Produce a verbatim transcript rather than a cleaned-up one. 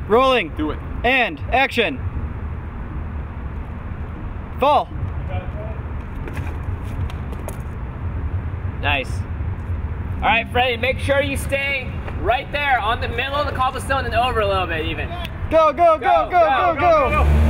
Rolling. Do it. And action. Fall. Nice. All right, Freddie, make sure you stay right there on the middle of the cobblestone and over a little bit even. Go, go, go, go, go, go. go, go, go.